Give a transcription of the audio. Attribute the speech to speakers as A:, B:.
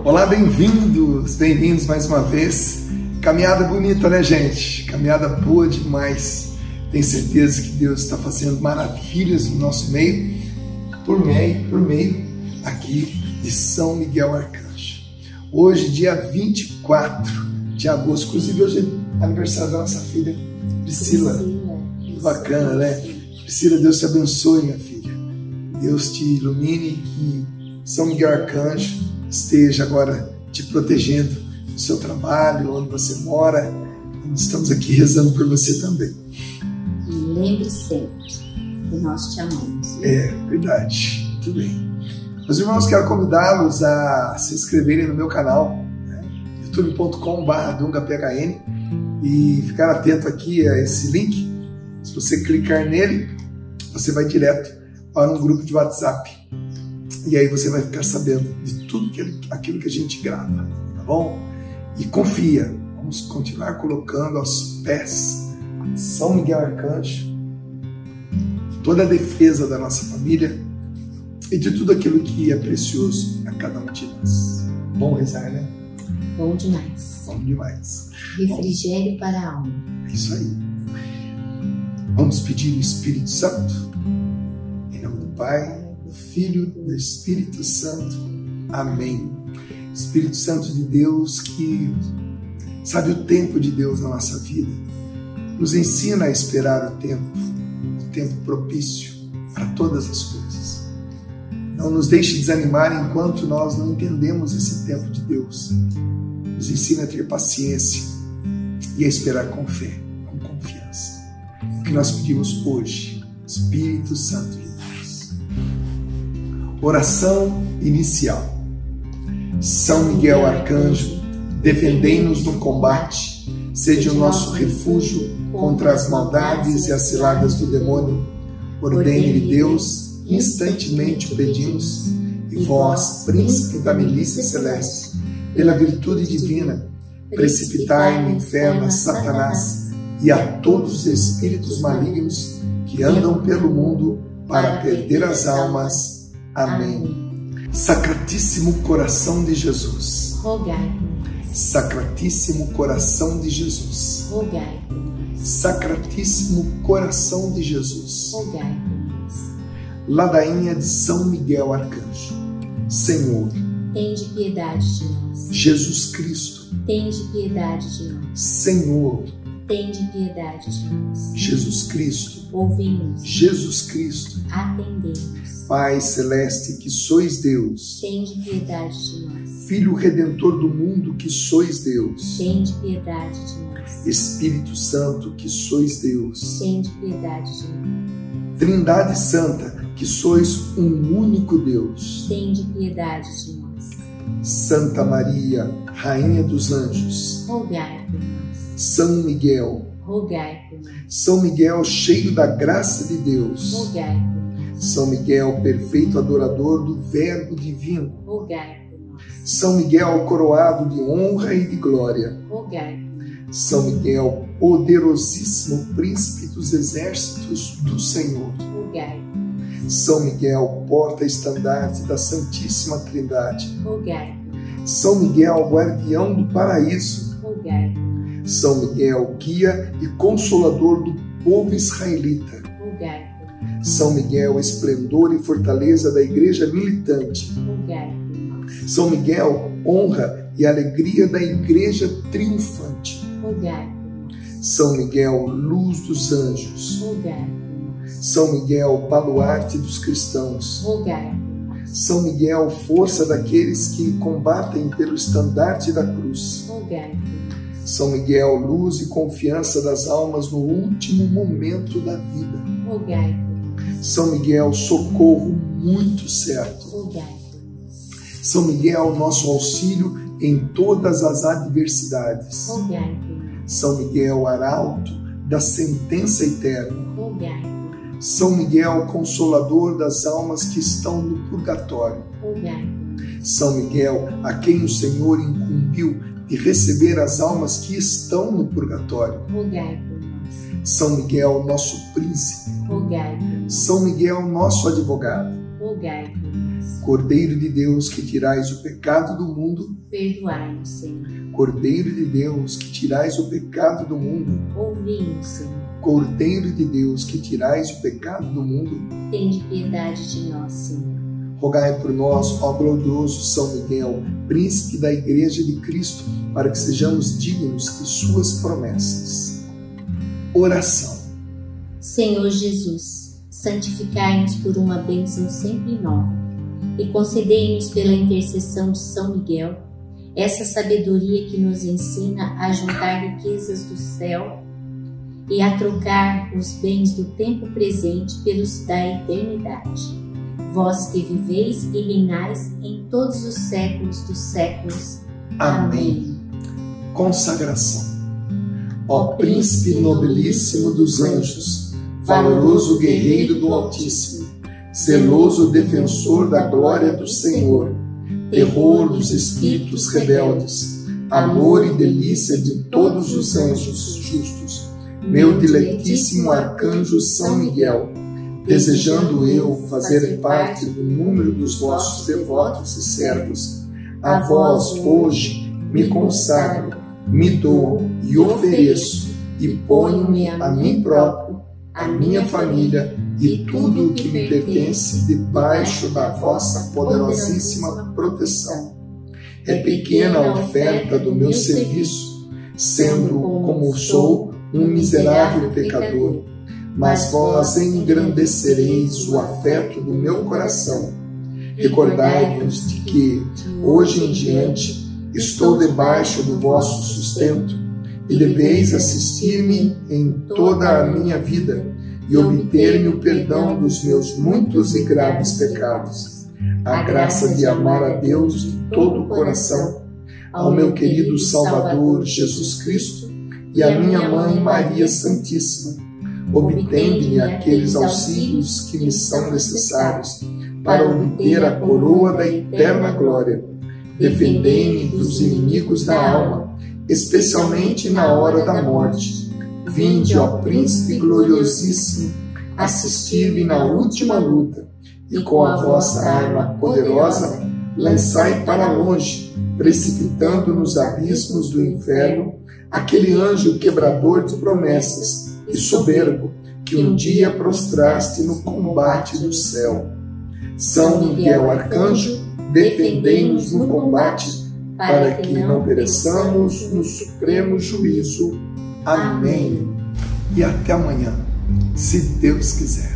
A: Olá, bem-vindos mais uma vez. Caminhada bonita, né, gente? Caminhada boa demais. Tenho certeza que Deus está fazendo maravilhas no nosso meio, por meio aqui de São Miguel Arcanjo. Hoje, dia 24 de agosto, inclusive hoje é aniversário da nossa filha Priscila. Que bacana, né? Priscila, Deus te abençoe, minha filha. Deus te ilumine e que São Miguel Arcanjo esteja agora te protegendo no seu trabalho, onde você mora. Estamos aqui rezando por você também.
B: E lembre sempre que nós te amamos.
A: É verdade, muito bem. Meus irmãos, quero convidá-los a se inscreverem no meu canal, né? youtube.com/DungaPHN, e ficar atento aqui a esse link. Se você clicar nele, você vai direto para um grupo de WhatsApp. E aí você vai ficar sabendo de tudo aquilo que a gente grava, tá bom? E confia, vamos continuar colocando aos pés de São Miguel Arcanjo toda a defesa da nossa família e de tudo aquilo que é precioso a cada um de nós. Bom rezar, né?
B: Bom demais.
A: Bom demais.
B: Refrigério para a alma.
A: É isso aí. Vamos pedir o Espírito Santo, em nome do Pai, do Filho e do Espírito Santo. Amém. Espírito Santo de Deus, que sabe o tempo de Deus na nossa vida, nos ensina a esperar o tempo propício para todas as coisas. Não nos deixe desanimar enquanto nós não entendemos esse tempo de Deus. Nos ensina a ter paciência e a esperar com fé, com confiança. O que nós pedimos hoje, Espírito Santo de Deus. Oração inicial. São Miguel Arcanjo, defendei-nos no combate, sede o nosso refúgio contra as maldades e as ciladas do demônio. Ordene-lhe Deus, instantemente o pedimos, e vós, príncipe da milícia celeste, pela virtude divina, precipitai no inferno a Satanás e a todos os espíritos malignos que andam pelo mundo para perder as almas. Amém. Sacratíssimo coração de Jesus,
B: Rogai por nós.
A: Sacratíssimo coração de Jesus,
B: Rogai por nós.
A: Sacratíssimo coração de Jesus.
B: Rogai por nós.
A: Ladainha de São Miguel Arcanjo. Senhor,
B: Tende piedade de nós.
A: Jesus Cristo,
B: Tende piedade de nós.
A: Senhor,
B: Tende piedade de nós.
A: Jesus Cristo,
B: Ouvimos.
A: Jesus Cristo,
B: Atendemos.
A: Pai Celeste, que sois Deus,
B: Tende piedade de nós.
A: Filho Redentor do mundo, que sois Deus,
B: Tende piedade de nós.
A: Espírito Santo, que sois Deus,
B: Tende piedade de nós.
A: Trindade Santa, que sois um único Deus,
B: Tende piedade de nós.
A: Santa Maria, Rainha dos Anjos,
B: Rogai por nós.
A: São Miguel,
B: Rogai por nós.
A: São Miguel cheio da graça de Deus,
B: Rogai por nós.
A: São Miguel perfeito adorador do Verbo divino,
B: Rogai por nós.
A: São Miguel coroado de honra e de glória,
B: Rogai por nós.
A: São Miguel poderosíssimo príncipe dos exércitos do Senhor,
B: Rogai por nós.
A: São Miguel porta-estandarte da Santíssima Trindade,
B: Rogai por nós.
A: São Miguel guardião do paraíso,
B: Rogai por nós.
A: São Miguel guia e consolador do povo israelita,
B: Rogai por nós.
A: São Miguel esplendor e fortaleza da igreja militante,
B: Rogai por nós.
A: São Miguel honra e alegria da igreja triunfante,
B: Rogai por nós.
A: São Miguel luz dos anjos,
B: Rogai por nós.
A: São Miguel baluarte dos cristãos,
B: Rogai por nós.
A: São Miguel força daqueles que combatem pelo estandarte da cruz,
B: Rogai por nós.
A: São Miguel luz e confiança das almas no último momento da vida,
B: Rogai por nós.
A: São Miguel socorro muito certo,
B: Rogai por nós.
A: São Miguel nosso auxílio em todas as adversidades,
B: Rogai por nós.
A: São Miguel arauto da sentença eterna,
B: Rogai por nós.
A: São Miguel consolador das almas que estão no purgatório,
B: Rogai por nós.
A: São Miguel a quem o Senhor incumbiu de receber as almas que estão no purgatório,
B: Rogai por nós.
A: São Miguel nosso príncipe,
B: Rogai por nós.
A: São Miguel nosso advogado,
B: Rogai por nós.
A: Cordeiro de Deus, que tirais o pecado do mundo,
B: perdoai-nos, Senhor.
A: Cordeiro de Deus, que tirais o pecado do mundo,
B: Ouvi-nos, Senhor.
A: Cordeiro de Deus, que tirais o pecado do mundo,
B: Tende piedade de nós, Senhor.
A: rogai por nós, ó glorioso São Miguel, príncipe da Igreja de Cristo, para que sejamos dignos de suas promessas. Oração.
B: Senhor Jesus, santificai-nos por uma bênção sempre nova e concedei-nos pela intercessão de São Miguel essa sabedoria que nos ensina a juntar riquezas do céu e a trocar os bens do tempo presente pelos da eternidade. Vós que viveis e reinais em todos os séculos dos séculos. Amém.
A: Consagração. Ó Príncipe nobilíssimo dos anjos, valoroso guerreiro do Altíssimo, zeloso defensor da glória do Senhor, terror dos espíritos rebeldes, amor e delícia de todos os anjos justos, meu diletíssimo arcanjo São Miguel, desejando eu fazer parte do número dos vossos devotos e servos, a vós hoje me consagro, me dou e ofereço e ponho-me a mim próprio, a minha família e tudo o que me pertence debaixo da vossa poderosíssima proteção. É pequena a oferta do meu serviço, sendo como sou um miserável pecador, mas vós engrandecereis o afeto do meu coração. Recordai-vos de que, hoje em diante, estou debaixo do vosso sustento e deveis assistir-me em toda a minha vida e obter-me o perdão dos meus muitos e graves pecados, a graça de amar a Deus de todo o coração, ao meu querido Salvador Jesus Cristo e à minha Mãe Maria Santíssima. Obtende-me aqueles auxílios que me são necessários para obter a coroa da eterna glória. Defendei-me dos inimigos da alma, especialmente na hora da morte. Vinde, ó Príncipe gloriosíssimo, assistir-me na última luta, e com a vossa arma poderosa lançai para longe, precipitando nos abismos do inferno, aquele anjo quebrador de promessas e soberbo que um dia prostraste no combate do céu. São Miguel Arcanjo, defendei-nos no combate, para que não pereçamos no supremo juízo. Amém. E até amanhã, se Deus quiser.